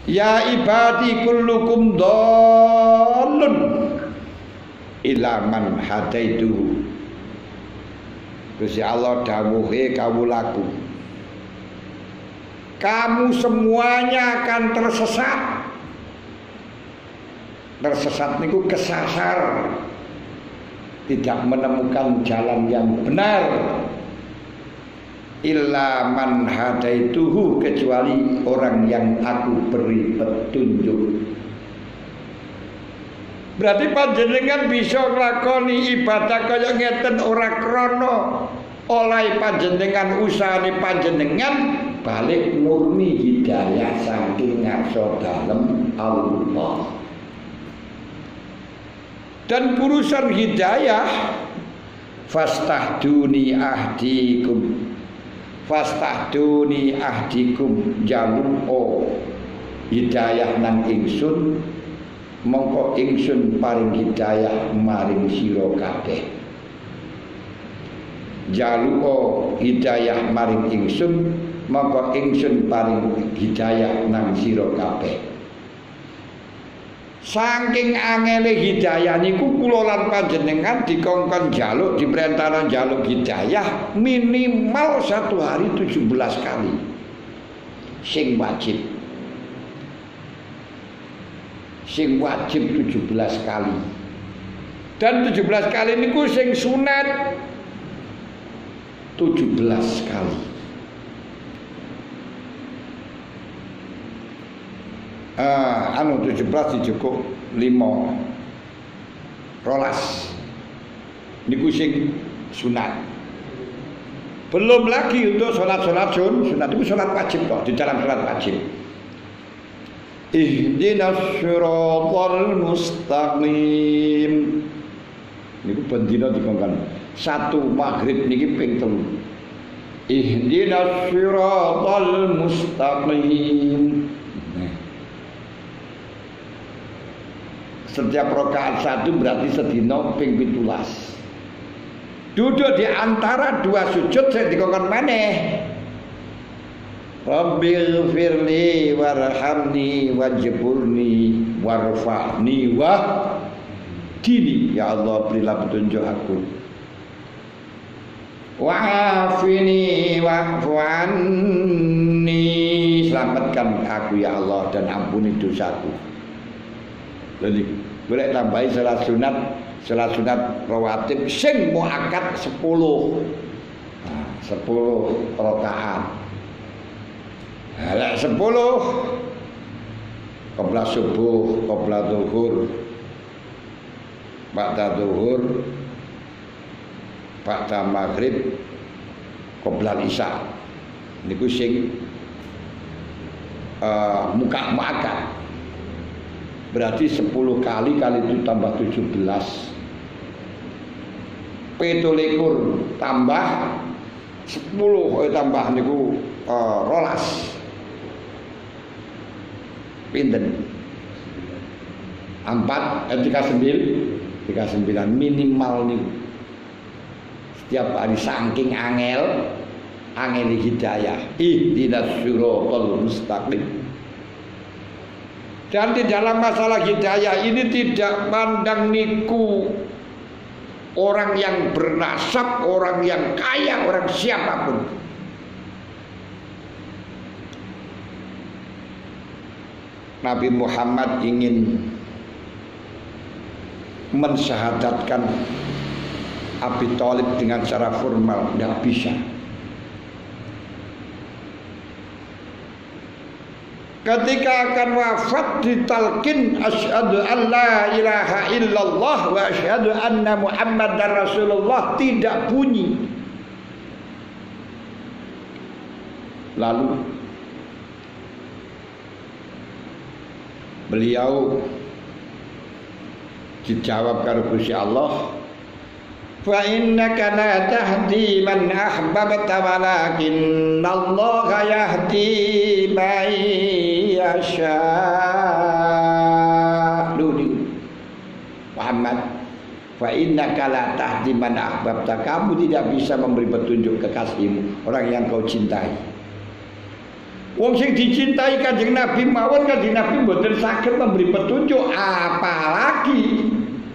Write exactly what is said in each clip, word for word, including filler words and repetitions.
Ya ibadi kullukum dhallun illa man hadaituhu. Gusti Allah dawuhe kawulaku, kamu semuanya akan tersesat. Tersesat niku kesasar, tidak menemukan jalan yang benar. Illa man hadaituhu, kecuali orang yang aku beri petunjuk. Berarti panjenengan bisa nglakoni ibadah kaya ngeten ora krana oleh panjenengan usahane panjenengan, balik murni hidayah saking ngarsa dalem Allah. Dan urusan hidayah, fastahduni ahdikum, fastahduni ahdikum, jaluko hidayah nang ingsun, mongko ingsun paring hidayah maring sira kabeh. Jaluko hidayah maring ingsun, mongko ingsun paring hidayah nang sira kabeh. Saking angele hidayah niku kula lan panjenengan dikongkon jaluk, diperintahkan jaluk hidayah minimal satu hari tujuh belas kali sing wajib. Sing wajib tujuh belas kali. Dan tujuh belas kali niku sing sunat tujuh belas kali. Uh, anu tujuh belas dijukuk lima rolas niku sing sunat. Belum lagi untuk sholat-sholat sun, sunat itu sholat wajib kok, di dalam sholat wajib. Ihdinas siratal mustaqim niku bendina dikongkon satu maghrib niki ping telu. Ihdinas siratal mustaqim. Setiap rakaat satu berarti sedina ping pitulas. Duduk di antara dua sujud saya dikongkon maneh. Rabbil firli warhamni wajburni warfa'ni wa dini. Ya Allah, berilah petunjuk aku. Wa'afini wa'fu anni, selamatkan aku ya Allah dan ampuni dosaku. Jadi boleh tambahi salat sunat, salat sunat rawatib sing muakkad sepuluh. Nah, sepuluh rakaat. Nah, sepuluh qabla subuh, qabla zuhur, ba'da zuhur, ba'da maghrib, qabla isya. Niku sing uh, muka muakkad. Berarti sepuluh kali kali itu tambah tujuh belas, petolikur tambah sepuluh, eh, tambah niku uh, rolas pinten empat, eh, tiga sembilan, tiga sembilan minimal niku setiap hari saking angel angel hidayah. Ihdinas siratal mustaqim. Dan di dalam masalah hidayah ini tidak pandang niku orang yang bernasab, orang yang kaya, orang siapapun. Nabi Muhammad ingin mensyahadatkan Abi Thalib dengan cara formal, tidak bisa. Ketika akan wafat ditalkin asyhadu an la ilaha illallah wa asyhadu anna muhammadar rasulullah, tidak bunyi. Lalu beliau dijawab karo Gusti Allah, fa innaka la tahdi man ahbabta walakinna Allah yahdi man yasha. Dudi Muhammad, fa innaka la tahdi man ahbabta, kamu tidak bisa memberi petunjuk kekasihmu, orang yang kau cintai. Wong sing dicintai Kanjeng Nabi mawon Kanjeng Nabi mboten saged memberi petunjuk apalagi.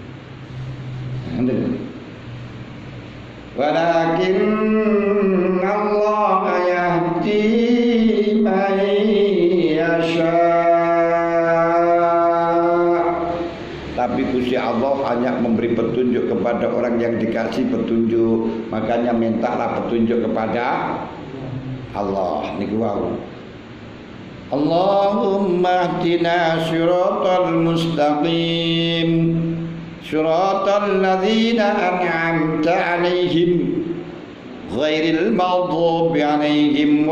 Walakin Allah yahdi man yasha. Tapi Gusti Allah hanya memberi petunjuk kepada orang yang dikasih petunjuk. Makanya mintalah petunjuk kepada Allah. Niku wau. Allahumma hdina siratal mustaqim siratal ladzina an'amta 'alaihim ghairil maghdubi 'alaihim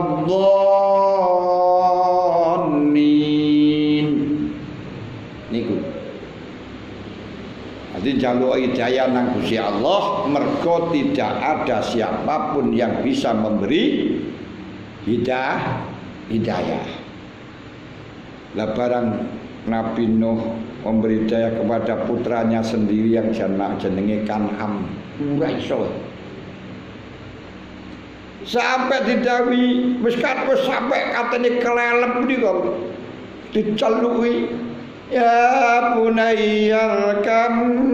waladdallin. Niku. Jadi jaluk hidayah nang Gusti Allah mergo tidak ada siapapun yang bisa memberi hidayah. Hidayah. Lah barang Nabi Nuh memberi hidayah kepada putranya sendiri yang jenenge Kan'am, ora iso. Sampai didawi wis kados sampai katene kelelep niku diceluki ya bunayyal kam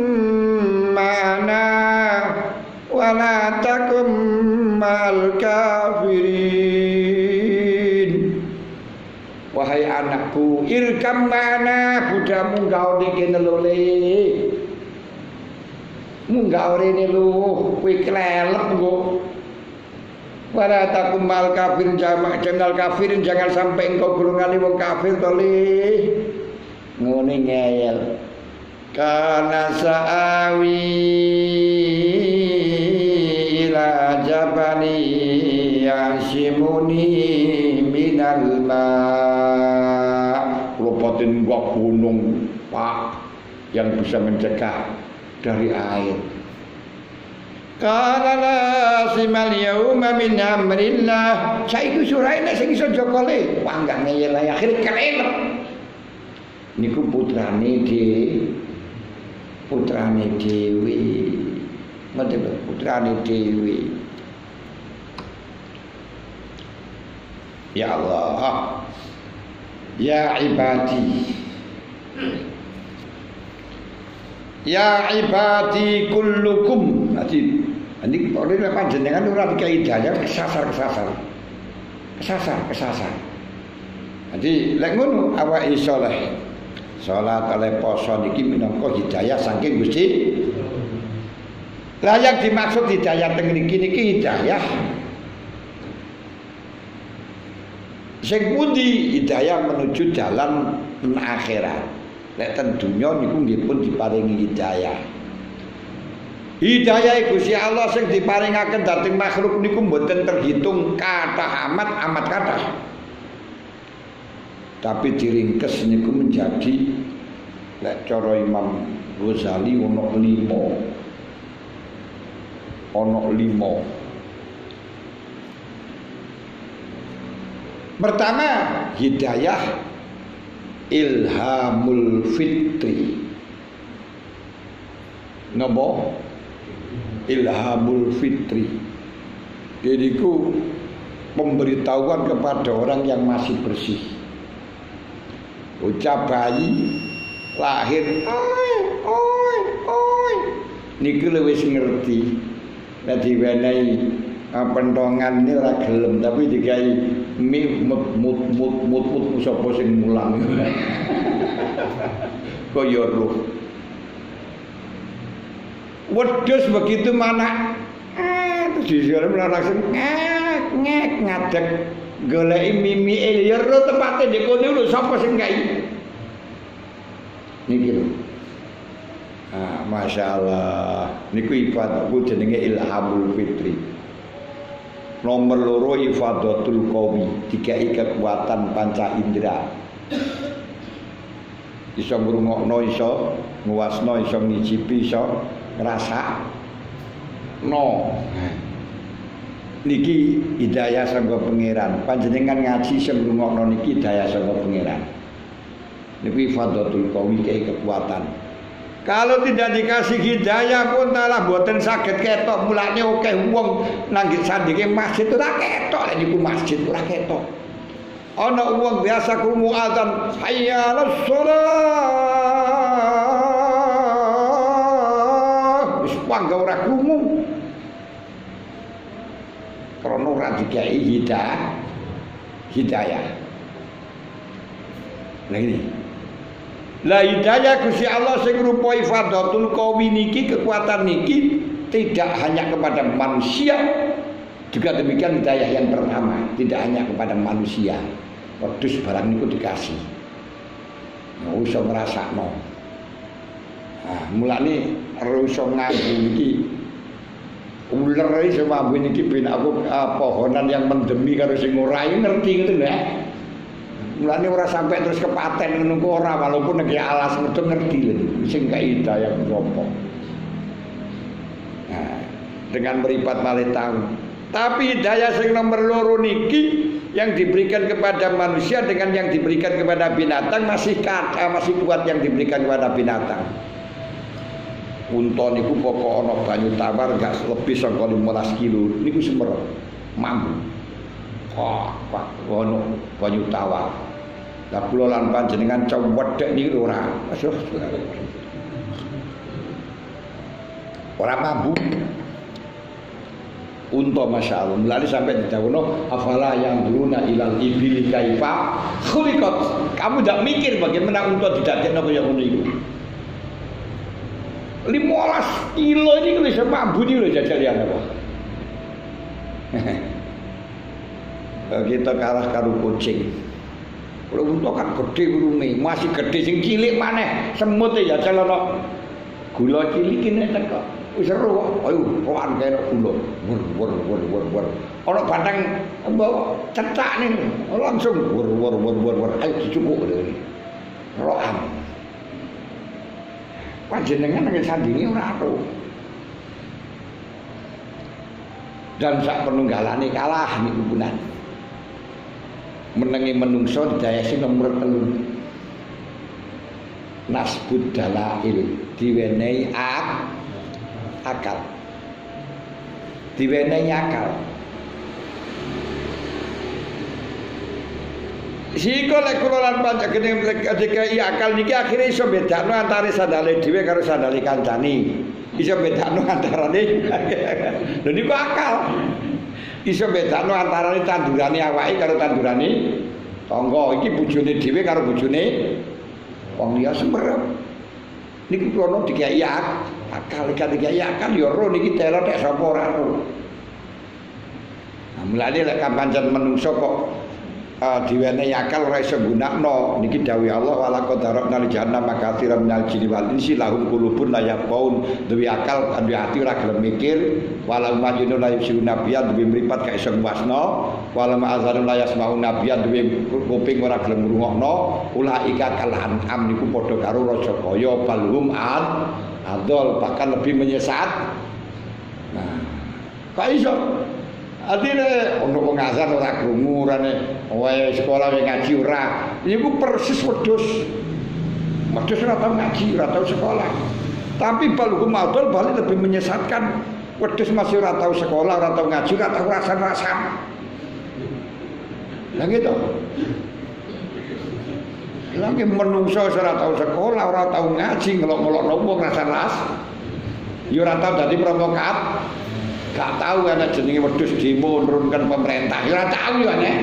mana wala takum mal kafirin. Wahai anakku, irkam mana budamu munggah kene lho le. Munggah rene lho, kowe klelep engko. Wala takumal kafir jamak jenal kafirin, jangan sampai engkau golongan wong kafir to le. Ngene ngeyel. Kana sa'awi ila jabani yasimuni minal ma. Lopatin gua gunung Pak yang bisa mencegah dari air. Kana la simal yauma min amrillah. Saiki suraine sing iso jokole. Wah enggak ngeyel akhir kelelep. Niku putrane de putrane dhewe. Mate putrane dhewe. Ya Allah. Ya ibadi. Ya ibadi kullukum. Nanti ini oleh panjenengan ora dikai hidayah kesasar-kesasar. Kesasar, kesasar. Jadi lek ngono awake saleh. Salat oleh poso niki minangka hidayah saking Gusti. Lah yang dimaksud hidayah teng niki niki hidayah sing pundi hidayah menuju jalan akhirat. Nek ten dunya niku nggih pun diparingi hidayah. Hidayah Gusti Allah sing diparingaken dhateng makhluk niku mboten terhitung kathah amat amat kathah. Tapi diringkes niku menjadi nek cara Imam Ghazali ono lima. Ono lima. Pertama, hidayah ilhamul fitri. Napa? Ilhamul fitri. Jadi ku pemberitahuan kepada orang yang masih bersih. Ucap bayi lahir, oi, oi, oi. Niku wis ngerti. Nek diwenehi pentongan ini ora gelem tapi digawe mut mut mut mut mut sapa sing mulang. Kaya roh. Wedhus begitu mana eh disuruh langsung ngek ngek ngadeg goleki mimike ya roh tepate ndek kono lho sapa sing gawe. Niki lho. Ah, masyaallah. Niku ibadahku jenenge ilhamul fitri. Nomor loro ifadatul qawi, dikai kekuatan panca indera. Iso ngrungokno, iso nguwasno, iso ngicipi, iso ngrasa. No. Niki hidayah sangga pangeran. Panjenengan ngaji sing ngrungokno niki hidayah sangga pangeran. Niku ifadatul qawi kai kekuatan. Kalau tidak dikasih hidayah pun talah boten saged ketok mulane akeh wong nang sandinge masjid ora ketok lek niku masjid ora ketok. ana wong biasa krungu adzan hayya 'alas shalah wis pangga ora krungu krana ora dikai hidayah hidayah lha ini la hidayah Gusti Allah sing rupa ifadatul qawi niki kekuatan niki tidak hanya kepada manusia, juga demikian hidayah yang pertama tidak hanya kepada manusia. Wedhus barang niku dikasih. Ora iso ngrasakno. Nah, mulane ora iso nganggo iki. Uler iso mambu niki ben aku uh, pohonan yang mendemi karo sing ora ngerti ngoten lho. Mulane ora sampai terus kepaten ngono ku ora walaupun nek alas medhot ngerti lho sing gak hidayah ngopo. Nah, dengan meripat malih tahu. Tapi hidayah sing nomor loro niki yang diberikan kepada manusia dengan yang diberikan kepada binatang masih kata masih kuat yang diberikan kepada binatang. Unta niku pokok ana banyu tawar gak lebih saka lima belas kilo niku semerep mampu. Wah, Pak, ono banyu tawar. Lah kula lan panjenengan cewedhek niku ora. Ora mampu. Unta masya Allah, mulai sampai didhawuhno afala yang duruna ilal ibili kaifa khuliqat. Kamu tidak mikir bagaimana unta didadekno kaya ngono iku. lima belas kilo ini wis mambu iki lho jajal apa. Kita kalah karo kucing. Kalau unta kan gede burunge, masih gede sing cilik maneh. Semut ya jajal ana gula cilik iki nek teko. Wis seru kok, ayo roan kaya gula. Wur wur wur wur wur. Ana batang mbok cetak ning langsung wur wur wur wur wur. Ayo dicukuk lho. Roan. Panjenengan nek sandinge ora ero. Dan sak penunggalane kalah niku punan. Menengi menungso didaya sing nomor telu. Nasbud dalail diwenehi ak akal diwenehi akal siko lek kula lan panjenengan dikai akal niki akhire iso bedakno antare sandale dhewe karo sandale kancane iso bedakno antarane lho niku akal iso bedakno antarane tandurane awake karo tandurane tangga iki bojone dhewe karo bojone wong liya semerep niki kula dikai akal kan dikai akal ya ro niki telo tek sapa ora ro. Nah mulane lek pancen menungso kok uh, diwenehi akal ora iso gunakno niki dawuh Allah wala qadarna li jahannam makatsiran minal jinni wal insi lahum qulubun la yaqaun duwe akal duwe ati ora gelem mikir wala majnun la yusiun nabiyan duwe mripat gak iso nguwasno wala ma'azarun la yasmaun nabiyan duwe kuping ora gelem ngrungokno ulaika kal an'am niku padha karo raja kaya balhum ad adol bahkan lebih menyesat. Nah, kok iso? Artine ono wong azan ora krungu rene, wae sekolah wae ngaji ora. Iku persis wedhus. Wedhus ora tau ngaji, ora tau sekolah. Tapi balhum adol balik lebih menyesatkan. Wedhus masih ora tau sekolah, ora tau ngaji, ora tau rasan-rasan. Lah gitu. Lagi menungso ora tau sekolah, ora tau ngaji, ngelok-ngelokno wong rasan-ras. Ya ora tau dadi provokat. Gak tahu ana jenenge wedhus demo nurunkan pemerintah. Ya ora tahu ya nek.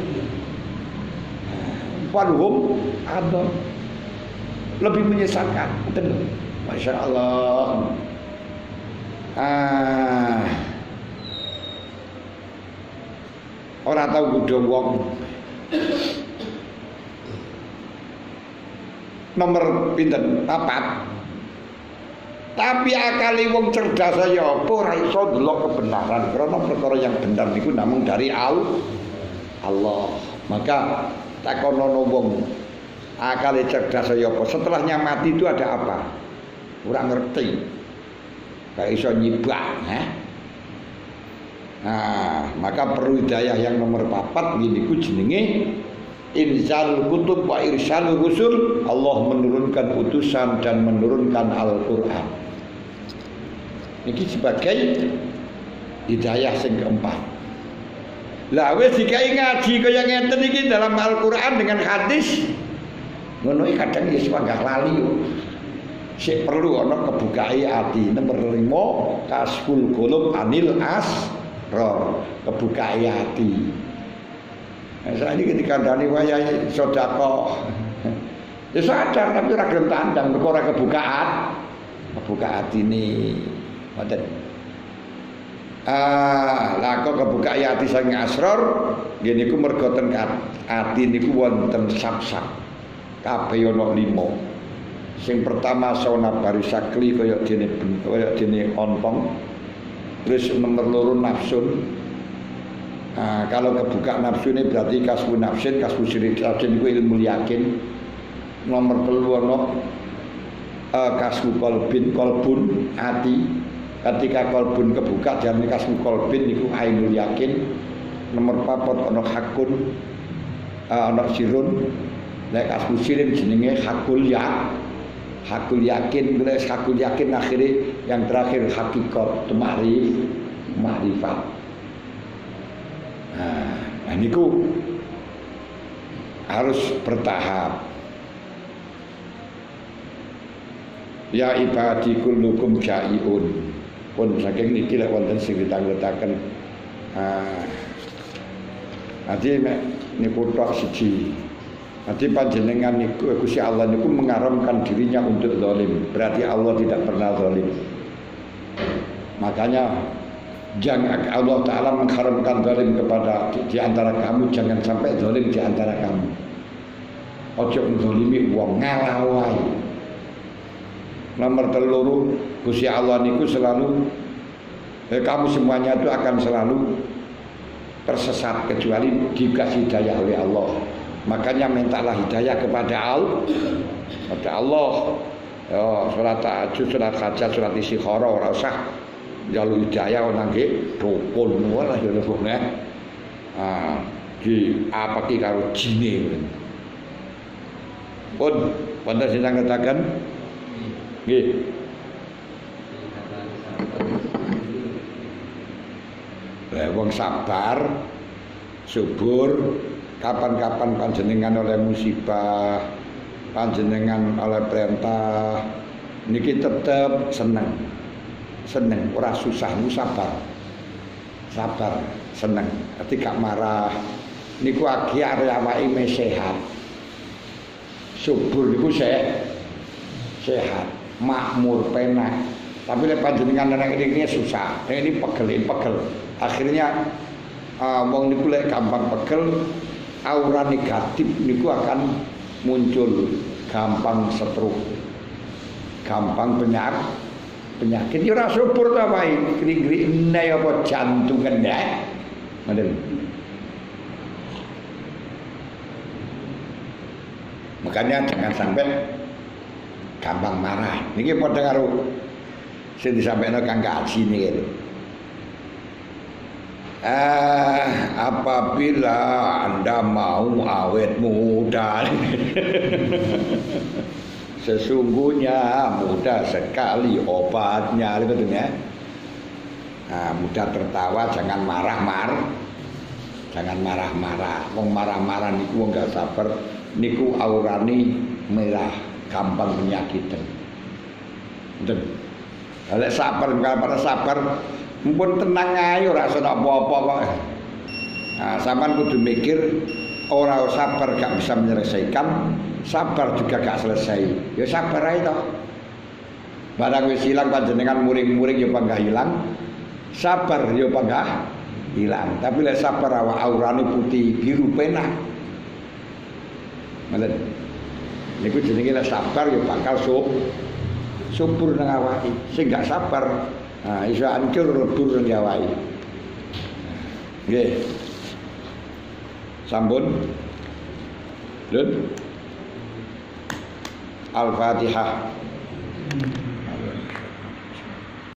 Walhum ada lebih menyesatkan. Betul. Masya Allah. Ah. Ora tahu kudu wong. Nomor pinten papat. Tapi akali wong cerdas ya apa ora iso ndelok kebenaran karena perkara yang benar niku namung dari Allah. Maka takonono wong akali cerdas ya apa setelahnya mati itu ada apa? Ora ngerti. Gak iso nyibak, eh? Nah, maka perlu hidayah yang nomor papat niku jenenge inzal kutub wa irsalur rusul. Allah menurunkan utusan dan menurunkan Al-Qur'an. Ini sebagai hidayah yang keempat. Lah wis dikai ngaji kaya ngeten iki dalam Al-Qur'an dengan hadis. Ngono iki kadang ya sepanggah lali yo. Sik perlu ana kebukai ati. Nomor lima kasful qulub anil asrar. Kebukai ati. Nah, saat ini ketika dani wayahe sedekah. Ya sadar tapi ora gelem tandang mergo ora kebukaan. Kebuka atine. Ngoten. Ah, lah kok kebuka ati saking asrar, nggih niku mergo ten ati niku wonten sab-sab. Kabeh ana lima. Sing pertama sauna barisakli kaya dene kaya dene ontong. Terus nomor loro nafsun. Nah, kalau kebuka nafsu ini berarti kasbu nafsin, kasbu sirik nafsin itu ilmu yakin. Nomor telu ana uh, kasbu kolbin, kolbun hati. Ketika kolbun kebuka jangan kasbu kolbin itu ainul yakin. Nomor papat ana hakun, uh, ana sirun. Nek kasbu sirik jenenge hakul ya. Hakul yakin, bila hakul yakin akhirnya yang terakhir hakikat, temarif, makrifat. Nah, nah niku harus bertahap. Ya ibadi kullukum jaiun. Pun saking niki lek wonten sing ditanggletaken. Ah. Nanti niku tok siji. Nanti panjenengan niku Gusti Allah niku mengharamkan dirinya untuk zalim. Berarti Allah tidak pernah zalim. Makanya jangan Allah Ta'ala mengharamkan zalim kepada di, di antara kamu. Jangan sampai zalim di antara kamu. Ojo menzalimi wong ngalawai. Nomor teluru Gusti Allah niku selalu eh, kamu semuanya itu akan selalu tersesat kecuali dikasih hidayah oleh Allah. Makanya mintalah hidayah kepada Allah. Kepada Allah. Ya, salat tahajud, salat hajat, salat istikharah ora usah njaluk hidayah nang nggih dukun ora ya nggih. Ah, di apa ki karo jine. Pun wonten sing ngatakan nggih. Lah wong sabar, subur, kapan-kapan panjenengan oleh musibah, panjenengan oleh perintah, niki tetep seneng. Seneng, ora susah, sabar. Sabar, seneng. Ketika marah, niku agi arek awake sehat. Subur niku sehat. Sehat, makmur, penak. Tapi lek panjenengan nang ini susah. Ini pegel, pegel. Akhirnya uh, wong niku lek gampang pegel, aura negatif niku akan muncul, gampang stroke. Gampang penyakit. Penyakit ya ora subur ta wae, kring-kring apa jantungan ya. Ngoten. Makanya jangan sampai gampang marah. Niki padha karo sing disampaikan Kang Kaji niki. Ah, apabila Anda mau awet muda, sesungguhnya mudah sekali obatnya, gitu ya. Nah, mudah tertawa, jangan marah-marah, jangan marah-marah. Wong marah-marah niku wong gak sabar, niku aurani merah, gampang penyakitan. Betul. Kalau sabar, kalau sabar, mumpun tenang ayo, rasa apa-apa kok. Nah, sampean kudu mikir, orang sabar gak bisa menyelesaikan, sabar juga gak selesai. Ya sabar aja toh. Barang wis hilang panjenengan muring-muring ya panggah hilang. Sabar ya panggah hilang. Tapi lek sabar awak aurane putih biru penak. Malen. Niku jenenge lek sabar ya bakal sup subur nang awake. Sing gak sabar, nah iso hancur lebur nang awake. Nggih. Sampun. Lun. Al-Fatihah.